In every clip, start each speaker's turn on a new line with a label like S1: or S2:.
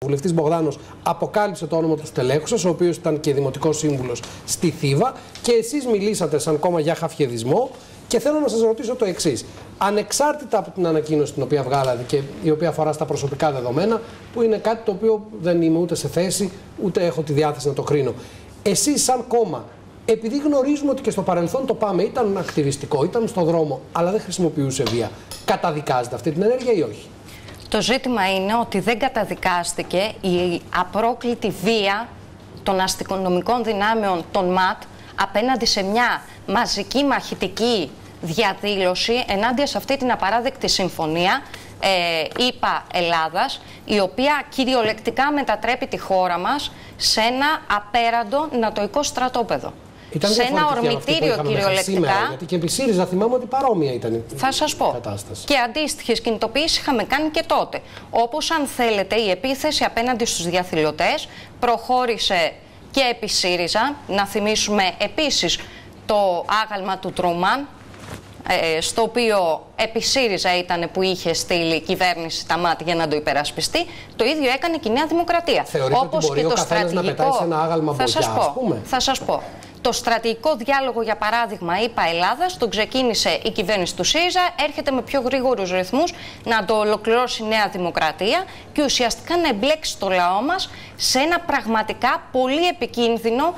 S1: Ο βουλευτής Μπογδάνος αποκάλυψε το όνομα του στελέχου σας, ο οποίος ήταν και δημοτικός σύμβουλος στη Θήβα, και εσείς μιλήσατε σαν κόμμα για χαφιεδισμό. Και θέλω να σας ρωτήσω το εξής. Ανεξάρτητα από την ανακοίνωση την οποία βγάλατε και η οποία αφορά στα προσωπικά δεδομένα, που είναι κάτι το οποίο δεν είμαι ούτε σε θέση, ούτε έχω τη διάθεση να το κρίνω. Εσείς σαν κόμμα, επειδή γνωρίζουμε ότι και στο παρελθόν το ΠΑΜΕ ήταν ακτιβιστικό, ήταν στο δρόμο, αλλά δεν χρησιμοποιούσε βία, καταδικάζετε αυτή την ενέργεια ή όχι?
S2: Το ζήτημα είναι ότι δεν καταδικάστηκε η απρόκλητη βία των αστυνομικών δυνάμεων των ΜΑΤ απέναντι σε μια μαζική μαχητική διαδήλωση ενάντια σε αυτή την απαράδεκτη συμφωνία ΗΠΑ Ελλάδας, η οποία κυριολεκτικά μετατρέπει τη χώρα μας σε ένα απέραντο νατοϊκό στρατόπεδο.
S1: Ήταν
S2: σε ένα ορμητήριο κυριολεκτικά. Σήμερα,
S1: γιατί και επί ΣΥΡΙΖΑ θυμάμαι ότι παρόμοια ήταν η κατάσταση.
S2: Θα σας πω. Και αντίστοιχες κινητοποιήσεις είχαμε κάνει και τότε. Όπως, αν θέλετε, η επίθεση απέναντι στους διαδηλωτές προχώρησε και επί ΣΥΡΙΖΑ. Να θυμίσουμε επίσης το άγαλμα του Τρούμαν, στο οποίο επί ΣΥΡΙΖΑ ήταν που είχε στείλει κυβέρνηση τα ΜΑΤ για να το υπερασπιστεί. Το ίδιο έκανε και η Νέα Δημοκρατία.
S1: Θεωρείτε ότι μπορεί ο καθένας να πετάει σε ένα άγαλμα μπογιά, ας πούμε?
S2: Θα σας πω. Το στρατηγικό διάλογο, για παράδειγμα, ΗΠΑ Ελλάδας, τον ξεκίνησε η κυβέρνηση του ΣΥΡΙΖΑ, έρχεται με πιο γρήγορους ρυθμούς να το ολοκληρώσει η Νέα Δημοκρατία και ουσιαστικά να εμπλέξει το λαό μας σε ένα πραγματικά πολύ επικίνδυνο,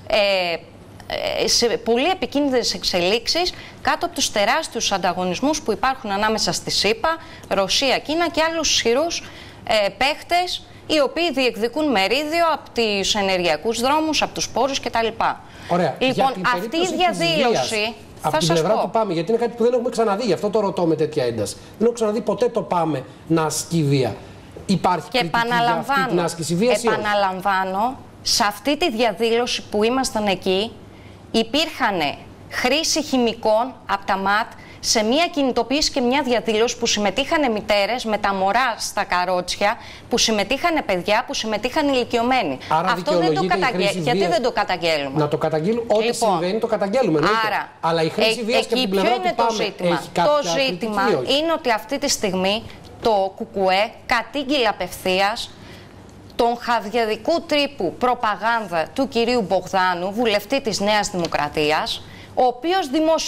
S2: σε πολύ επικίνδυνες εξελίξεις κάτω από τους τεράστιους ανταγωνισμούς που υπάρχουν ανάμεσα στη ΣΥΠΑ, Ρωσία, Κίνα και άλλους ισχυρούς παίχτες, οι οποίοι διεκδικούν μερίδιο από τους ενεργειακούς δρόμους, από τους πόρους κτλ.
S1: Ωραία.
S2: Λοιπόν, αυτή η διαδήλωση.
S1: Από την πλευρά του ΠΑΜΕ, γιατί είναι κάτι που δεν έχουμε ξαναδεί, γι' αυτό το ρωτώ με τέτοια ένταση. Δεν έχω ξαναδεί ποτέ το ΠΑΜΕ να ασκεί βία. Υπάρχει και κριτική για αυτή την άσκηση βίας ή όχι?
S2: Επαναλαμβάνω, σε αυτή τη διαδήλωση που ήμασταν εκεί, υπήρχαν χρήση χημικών από τα ΜΑΤ σε μια κινητοποίηση και μια διαδήλωση που συμμετείχαν μητέρες με τα μωρά στα καρότσια, που συμμετείχαν παιδιά, που συμμετείχαν ηλικιωμένοι.
S1: Άρα
S2: αυτό δεν το καταγγέλνουμε. Γιατί δεν το καταγγέλουμε?
S1: Να το καταγγείλουμε. Ό,τι συμβαίνει το καταγγέλουμε.
S2: Άρα,
S1: αλλά η χρήση βίας και από την πλευρά του ΠΑΜΕ έχει κάποια
S2: Το ζήτημα είναι ότι αυτή τη στιγμή το ΚΚΕ κατήγγειλε απευθείας τον χαβιαδικού τρύπου προπαγάνδα του κυρίου Μπογδάνου, βουλευτή της Νέας Δημοκρατίας, ο οποίος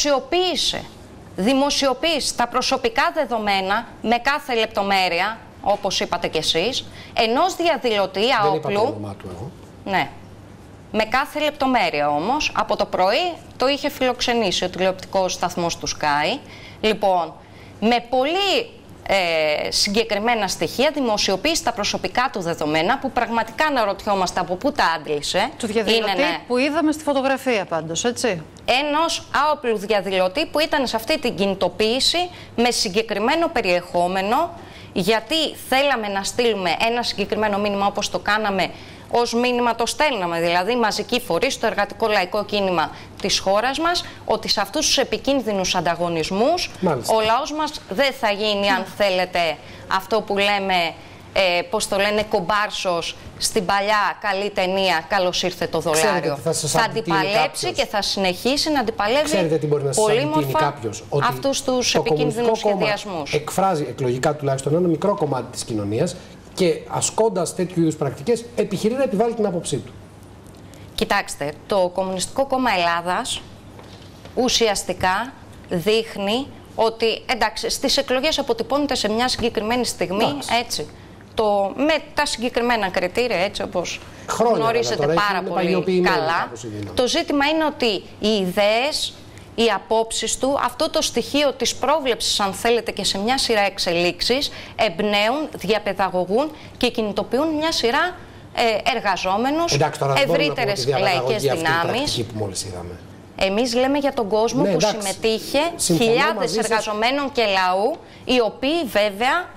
S2: δημοσιοποίησε τα προσωπικά δεδομένα με κάθε λεπτομέρεια, όπως είπατε κι εσείς, ενός διαδηλωτή αόπλου.
S1: Δεν είπα το όνομά του εγώ.
S2: Ναι. Με κάθε λεπτομέρεια όμως, από το πρωί το είχε φιλοξενήσει ο τηλεοπτικός σταθμός του Sky. Λοιπόν, με πολύ συγκεκριμένα στοιχεία δημοσιοποίησε τα προσωπικά του δεδομένα, που πραγματικά αναρωτιόμαστε από πού τα άντλησε.
S3: Του διαδηλωτή που είδαμε στη φωτογραφία πάντως, έτσι.
S2: Ενός άοπλου διαδηλωτή που ήταν σε αυτή την κινητοποίηση με συγκεκριμένο περιεχόμενο, γιατί θέλαμε να στείλουμε ένα συγκεκριμένο μήνυμα, όπως το κάναμε ως μήνυμα, το στέλναμε δηλαδή μαζική φορή στο εργατικό λαϊκό κίνημα της χώρας μας, ότι σε αυτούς τους επικίνδυνους ανταγωνισμούς ο λαός μας δεν θα γίνει, αν θέλετε, αυτό που λέμε, πώς το λένε, κομπάρσος στην παλιά καλή ταινία «Καλώς ήρθε το δολάριο». Θα αντιπαλέψει και θα συνεχίσει να αντιπαλεύει πολύμορφα αυτούς τους επικίνδυνους σχεδιασμούς.
S1: Εκφράζει εκλογικά τουλάχιστον ένα μικρό κομμάτι της κοινωνίας και ασκώντας τέτοιου είδους πρακτικές επιχειρεί να επιβάλλει την άποψή του.
S2: Κοιτάξτε, το Κομμουνιστικό Κόμμα Ελλάδας ουσιαστικά δείχνει ότι, εντάξει, στις εκλογές αποτυπώνεται σε μια συγκεκριμένη στιγμή, έτσι, με τα συγκεκριμένα κριτήρια, έτσι όπως γνωρίζετε πάρα πολύ καλά. Το ζήτημα είναι ότι οι ιδέες, οι απόψεις του, αυτό το στοιχείο της πρόβλεψης, αν θέλετε, και σε μια σειρά εξελίξεις, εμπνέουν, διαπαιδαγωγούν και κινητοποιούν μια σειρά εργαζόμενους, ευρύτερες λαϊκές δυνάμεις. Εμείς λέμε για τον κόσμο που συμμετείχε, χιλιάδες εργαζομένων και λαού, οι οποίοι βέβαια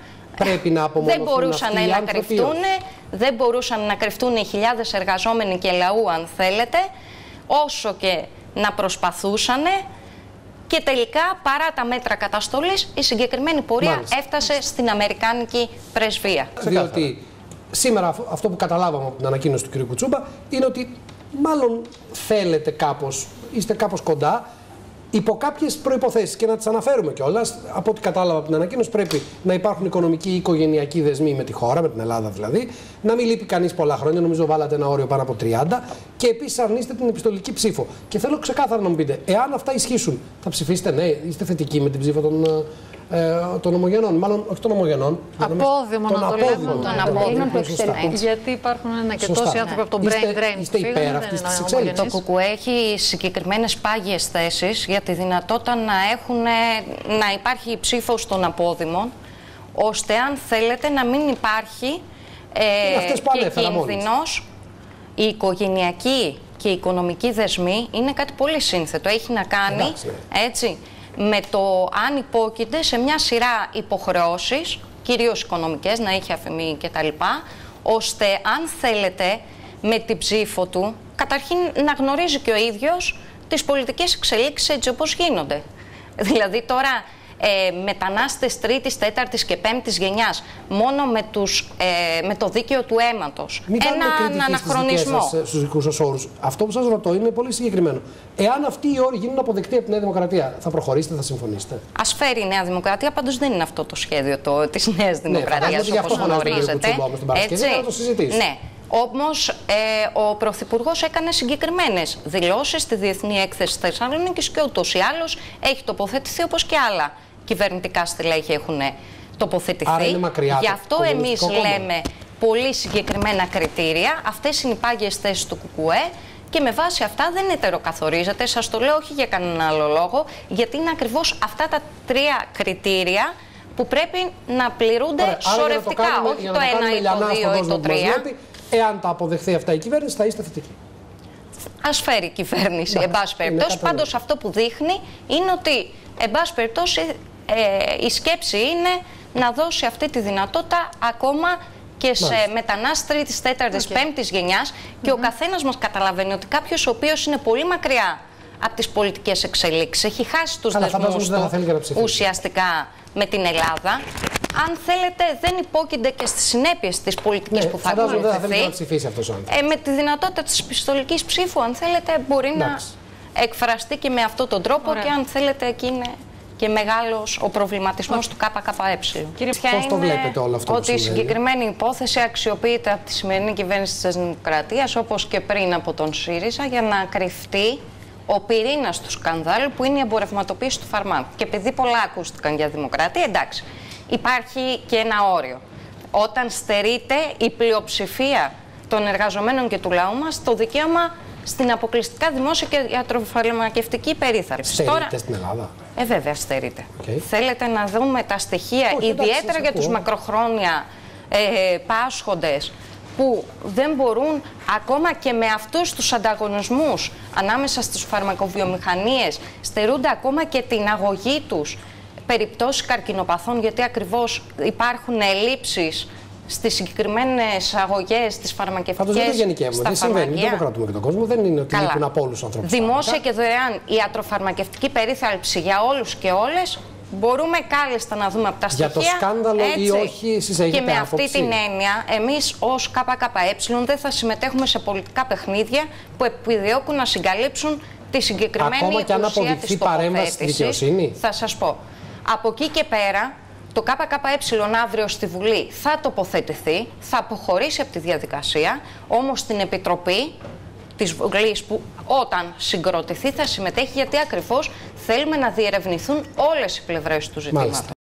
S2: δεν μπορούσαν να κρυφτούν, δεν μπορούσαν να κρυφτούν οι χιλιάδες εργαζόμενοι και λαού, αν θέλετε, όσο και να προσπαθούσαν, και τελικά, παρά τα μέτρα καταστολής, η συγκεκριμένη πορεία έφτασε στην Αμερικάνικη πρεσβεία.
S1: Διότι σήμερα αυτό που καταλάβαμε από την ανακοίνωση του κ. Κουτσούμπα είναι ότι μάλλον θέλετε κάπως, είστε κάπως κοντά υπό κάποιες προϋποθέσεις και να τις αναφέρουμε κιόλας. Από ό,τι κατάλαβα από την ανακοίνωση, πρέπει να υπάρχουν οικονομικοί ή οικογενειακοί δεσμοί με τη χώρα, με την Ελλάδα δηλαδή, να μην λείπει κανείς πολλά χρόνια, νομίζω βάλατε ένα όριο πάνω από 30, και επίσης αρνείστε την επιστολική ψήφο. Και θέλω ξεκάθαρα να μου πείτε, εάν αυτά ισχύσουν, θα ψηφίσετε ναι, είστε θετικοί με την ψήφο των ομογενών, μάλλον όχι των ομογενών.
S3: Απόδημο να το λέμε. Γιατί υπάρχουν ένα και τόσοι άνθρωποι από το brain drain.
S1: Είστε υπέρ αυτής της εξέλιξης?
S2: Το ΚΚΕ έχει συγκεκριμένες πάγιες θέσεις για τη δυνατότητα να υπάρχει ψήφος των απόδημων, ώστε αν θέλετε να μην υπάρχει και κίνδυνος. Οι οικογενειακοί και οι οικονομικοί δεσμοί είναι κάτι πολύ σύνθετο. Έχει να κάνει έτσι, με το αν υπόκειται σε μια σειρά υποχρεώσεις, κυρίως οικονομικές, να έχει αφημί κτλ., ώστε αν θέλετε με την ψήφο του, καταρχήν να γνωρίζει και ο ίδιος τις πολιτικές εξελίξεις έτσι όπως γίνονται. Δηλαδή τώρα μετανάστες τρίτης, τέταρτης και πέμπτης γενιάς μόνο με το δίκαιο του αίματος. Έναν αναχρονισμό.
S1: Στους δικούς σας όρους. Αυτό που σας ρωτώ είναι πολύ συγκεκριμένο. Εάν αυτοί οι όροι γίνουν αποδεκτοί από τη Νέα Δημοκρατία, θα προχωρήσετε, θα συμφωνήσετε?
S2: Ας φέρει η Νέα Δημοκρατία, πάντως δεν είναι αυτό το σχέδιο της Νέας Δημοκρατίας, όπως γνωρίζετε.
S1: Έτσι. Να το συζητήσουμε.
S2: Ναι. Όμως ο Πρωθυπουργός έκανε συγκεκριμένες δηλώσεις στη Διεθνή Έκθεση Θεσσαλονίκης και ούτως ή άλλως έχει τοποθετηθεί, όπως και άλλα κυβερνητικά στελέχη έχουν τοποθετηθεί.
S1: Άρα είναι μακριά.
S2: Γι' αυτό εμείς λέμε πολύ συγκεκριμένα κριτήρια. Αυτές είναι οι πάγιες θέσεις του ΚΚΕ και με βάση αυτά δεν ετεροκαθορίζεται. Σας το λέω όχι για κανέναν άλλο λόγο, γιατί είναι ακριβώς αυτά τα τρία κριτήρια που πρέπει να πληρούνται σωρευτικά. Όχι το 1 ή το 2 ή το 3.
S1: Εάν τα αποδεχθεί αυτά η κυβέρνηση, θα είστε θετικοί?
S2: Ας φέρει η κυβέρνηση, εν πάση περιπτώσει. Πάντως αυτό που δείχνει είναι ότι, εν πάση περιπτώσει, η σκέψη είναι να δώσει αυτή τη δυνατότητα ακόμα και σε μετανάστες της τέταρτης, πέμπτης γενιάς, και ο καθένας μας καταλαβαίνει ότι κάποιος ο οποίος είναι πολύ μακριά από τις πολιτικές εξελίξεις, έχει χάσει τους δεσμούς του ουσιαστικά με την Ελλάδα. Αν θέλετε, δεν υπόκεινται και στις συνέπειες της πολιτικής που θα ακολουθηθεί. Με τη δυνατότητα της επιστολικής ψήφου, αν θέλετε, μπορεί να εκφραστεί και με αυτόν τον τρόπο. Και αν θέλετε, εκεί είναι και μεγάλος ο προβληματισμός του ΚΚΕ.
S1: Κύριε, πώς το βλέπετε όλο αυτό?
S2: Ότι η συγκεκριμένη υπόθεση αξιοποιείται από τη σημερινή κυβέρνηση της Δημοκρατίας, όπως και πριν από τον ΣΥΡΙΖΑ, για να κρυφτεί ο πυρήνας του σκανδάλου, που είναι η εμπορευματοποίηση του φαρμάκου. Και επειδή πολλά ακούστηκαν για δημοκρατία, εντάξει, υπάρχει και ένα όριο. Όταν στερείται η πλειοψηφία των εργαζομένων και του λαού μας το δικαίωμα στην αποκλειστικά δημόσια και ιατροφαρμακευτική περίθαλψη.
S1: Στερείται στην Ελλάδα?
S2: Βέβαια στερείται. Θέλετε να δούμε τα στοιχεία, ιδιαίτερα για τους μακροχρόνια πάσχοντες, που δεν μπορούν ακόμα και με αυτούς τους ανταγωνισμούς ανάμεσα στις φαρμακοβιομηχανίες, στερούνται ακόμα και την αγωγή τους, περιπτώσεις καρκινοπαθών, γιατί ακριβώς υπάρχουν ελλείψεις στις συγκεκριμένες αγωγές, τις φαρμακευτικές.
S1: Πάντως δεν το γενικεύουμε. Δεν συμβαίνει. Δεν το κρατούμε και τον κόσμο. Δεν είναι ότι λείπουν από όλους τους ανθρώπους.
S2: Δημόσια και δωρεάν ιατροφαρμακευτική περίθαλψη για όλους και όλες. Μπορούμε κάλλιστα να δούμε από τα στοιχεία.
S1: Για το σκάνδαλο ή όχι, εσείς έχετε
S2: άποψη? Και με
S1: άποψη?
S2: αυτή την έννοια, εμείς ως ΚΚΕ δεν θα συμμετέχουμε σε πολιτικά παιχνίδια που επιδιώκουν να συγκαλύψουν τη συγκεκριμένη
S1: ακόμα και αν αποδειχθεί παρέμβαση στη δικαιοσύνη.
S2: Θα σας πω. Από εκεί και πέρα, το ΚΚΕ αύριο στη Βουλή θα τοποθετηθεί, θα αποχωρήσει από τη διαδικασία, όμως στην Επιτροπή της Βουλής, που όταν συγκροτηθεί θα συμμετέχει, γιατί ακριβώς θέλουμε να διερευνηθούν όλες οι πλευρές του ζητήματος.